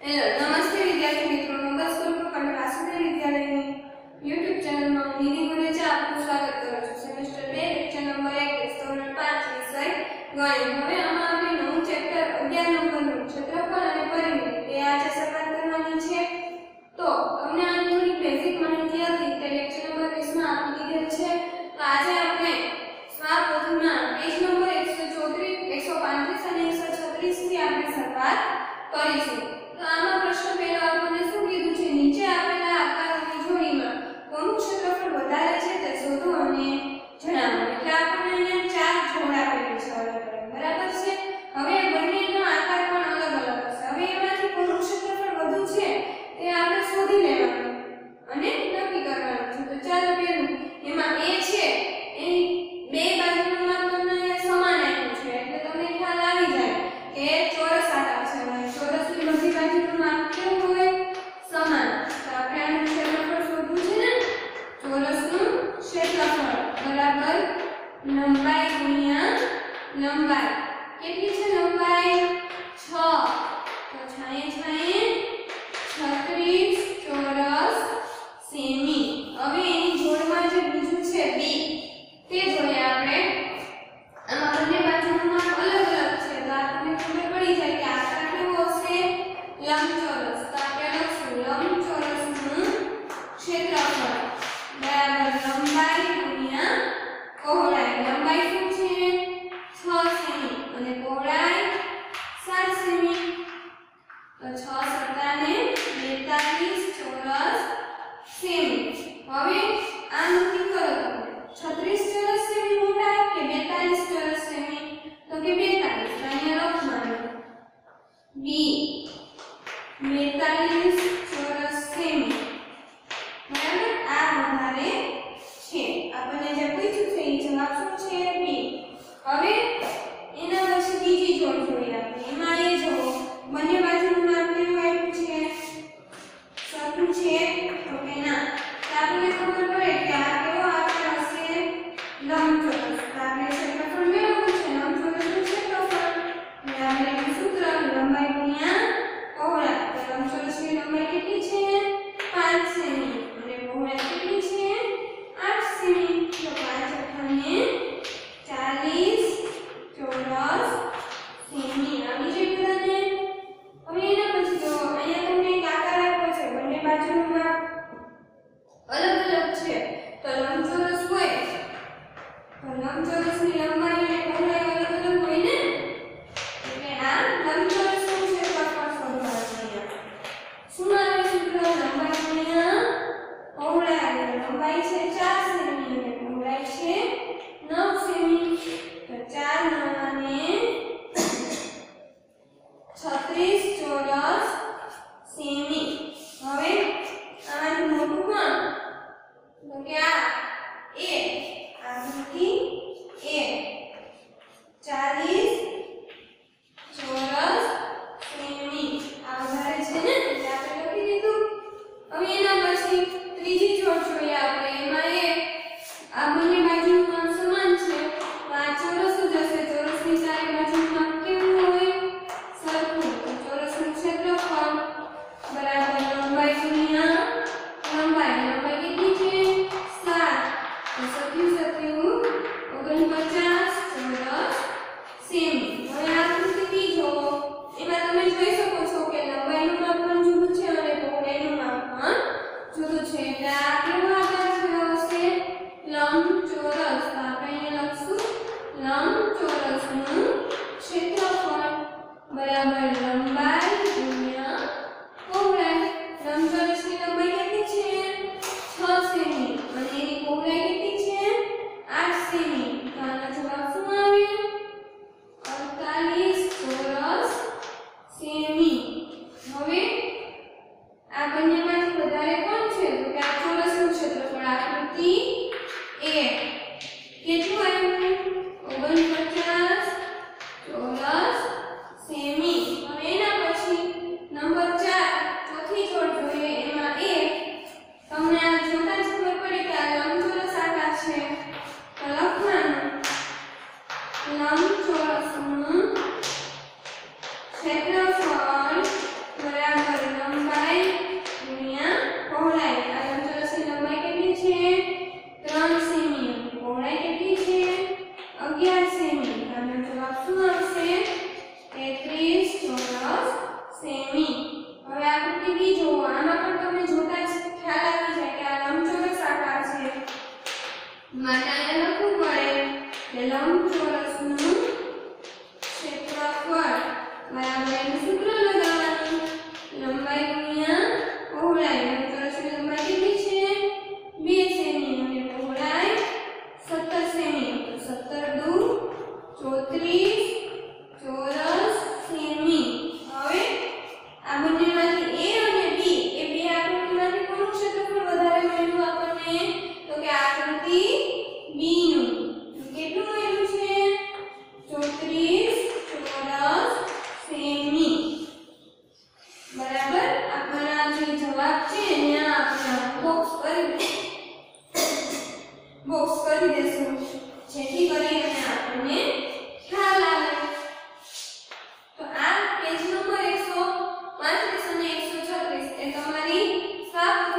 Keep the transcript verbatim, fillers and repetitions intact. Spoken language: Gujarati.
हेलो नमस्ते विद्यार्थी मित्रों नंबर स्कूल पर खंड वासुदेव विद्यालय यूट्यूब चैनल में હું નિધિ ગુરેજા આપનું સ્વાગત કરું છું। સેમેસ્ટર બે લેક્ચર નંબર એક ધોરણ પાંચ વિષય ગણિત। હવે આમાં આપણે નવું ચેપ્ટર અગિયાર નંબરનું ક્ષેત્રફળ અને પરિમિતિ તે આજે શરૂઆત કરવાની છે। તો તમને આની થોડી બેઝિક માહિતી હતી તે લેક્ચર નંબર વીસ માં આપી દીધેલ છે। તો આજે આપણે સ્વાધ્યાયના પેજ નંબર એકસો ચોત્રીસ એકસો પાંત્રીસ અને એકસો છત્રીસ થી આપણે શરૂઆત કરીશું। तो आमा प्रश्न पहला आपने શું કીધું છે નીચે આપેલા આકારોની જોડીમાં કોનું ક્ષેત્રફળ વધારે છે તે શોધો અને જણાવો। એટલે આપણને અહીંયા ચાર જોડ આપેલી છે અલગ અલગ બરાબર છે। હવે બંનેનો આકાર પણ અલગ અલગ હશે। હવે એમાંથી કોનું ક્ષેત્રફળ વધુ છે તે આપણે શોધી લેવાનું અને નક્કી કરવાનું છે। તો ચાલો પહેલું એમાં a છે એ બે બાજુનું માપ તમને સમાન આપ્યું છે એટલે તમને ખ્યાલ આવી જાય કે ચોરસ આકાર છે। ચોરસની બધી બાજુનું માપ કેવું હોય સમાન। તો આપણે આનું ક્ષેત્રફળ શોધવું છે ને ચોરસનું ક્ષેત્રફળ બરાબર લંબાઈ ગુણ્યા લંબાઈ કેટલી છે લંબાઈ છ તો છાએ છાએ છત્રીસ ચોરસ સેમી। હવે એની જોડમાં જે બીજું છે b તે જોઈએ આપણે। આમાં બંને બાજુનું માપ અલગ અલગ છે તો આપણને ખબર પડી જાય કે આકાર કેવો હશે લંબચોરસ। તો આપણે લખશું લંબચોરસનું ક્ષેત્રફળ બરાબર લંબાઈ ગુણ્યા પહોળાઈ। લંબાઈ શું છે છ સેમી અને પહોળાઈ સાત સેમી। તો છ સત્તા ને બેતાલીસ ચોરસ સેમી। હવે આ નક્કી કરો તમે છત્રીસ ચોરસ સેમી મોટા કે બેતાલીસ ચોરસ સેમી તો કે બેતાલીસ તો અહીંયા લખવાનું b બેતાલીસ ચોરસ સેમી બરાબર આ વધારે છે। આપણને જે પૂછ્યું છે એ જવાબ શું છે b। હવે એના પછી બીજી જોડ જોઈએ આપણે। એમાં એ જો બંને બાજુનું માપ કેવું આપ્યું છે સરખું છે તો કે ના તો આપણને ખબર પડે કે આ કેવો આકાર હશે લંબચોરસ। તો આપણે ક્ષેત્રફળ મેળવવું છે લંબચોરસનું ક્ષેત્રફળ એટલે આપણે એનું સૂત્ર લંબાઈ ગુણ્યા પહોળાઈ। તો લંબચોરસની લંબાઈ કેટલી છે પાંચ સેમી અને પહોળાઈ કેટલી છે આઠ સેમી। તો પાંચ અઠાને ચાલીસ ચોરસ સેમી આવી જાય બધાને। હવે એના પછી જો અહીંયા તમને એક આકાર આપ્યો છે બંને બાજુનું માપ અલગ અલગ છે તો લંબચોરસ હોય તો લંબચોરસની લંબાઈ અને પહોળાઈ અલગ અલગ હોય ને એટલે આ લંબચોરસનું ક્ષેત્રફળ શોધવાનું છે। શું આવે સૂત્ર લંબાઈ ગુણ્યા પહોળાઈ। લંબાઈ છે ચાર સેમી અને પહોળાઈ છે નવ સેમી। તો ચાર નવાને છત્રીસ ચોરસ સેમી। હવે આનું મોટું કોણ તો કે આ a આકૃતિ a ચાલીસ ચોરસ સેમી આ વધારે છે ને એટલે આપણે લખી દીધું। હવે એના પછી ત્રીજી જોડ જોઈએ આપણે। એમાં એ આ બંને બાજુનું માપ સમાન છે તો આ ચોરસ જ હશે। ચોરસની ચારે બાજુનું માપ કેવું હોય સરખું। તો ચોરસનું ક્ષેત્રફળ બરાબર લંબાઈ ગુણ્યા લંબાઈ। લંબાઈ કેટલી છે સાત તો સત્યુ સત્યુ ઓગણપચાસ ચોરસ સેમી। હવે આકૃતિ બીજો એમાં તમે જોઈ શકો છો કે લંબાઈનું માપ પણ જુદું છે અને પહોળાઈનું માપ પણ જુદું છે એટલે આ કેવો આકાર થયો હશે લંબચોરસ। તો આપણે અહીંયા લખશું લંબચોરસનું ક્ષેત્રફળ બરાબર લંબાઈ ગુણ્યા પહોળાઈ। લંબચોરસની લંબાઈ કેટલી છે છ સેમી અને એની પહોળાઈ કેટલી છે આઠ સેમી। તો આનો જવાબ શું આવે અડતાલીસ ચોરસ સેમી। હવે આ બંનેમાંથી વધારે કોણ છે તો કે આ ચોરસનું ક્ષેત્રફળ આકૃતિ a કેટલું આવ્યું ઓગણપચાસ ચોરસ સેમી। હવે એના પછી નંબર ચાર ચોથી જોડ જોઈએ। એમાં એ તમને આ જોતા જ ખબર પડે કે આ લંબચોરસ આકાર છે તો લખવાનું લંબચોરસનું ક્ષેત્રફળ બરાબર બરાબર એનું સૂત્ર લગાવવાનું લંબાઈ ગુણ્યા પહોળાઈ અને ચોરસની લંબાઈ કેટલી છે બે સેમી અને પહોળાઈ સત્તર સેમી તો સત્તર દુ ચોત્રીસ ચોરસ સેમી હવે આ બંનેમાંથી a અને b એ બે આકૃતિમાંથી કોનું ક્ષેત્રફળ વધારે મળ્યું આપણને તો કે આકૃતિ b નું કેટલું મળ્યું છે ચોત્રીસ ચોરસ સેમી બરાબર આપણા જે જવાબ છે એને આપણે બોક્સ કરી બોક્સ કરી દેશું જેથી કરીને આપણને ખ્યાલ આવે તો આ પેજ નંબર એકસો પાંત્રીસ અને એકસો છત્રીસ એ તમારી સાત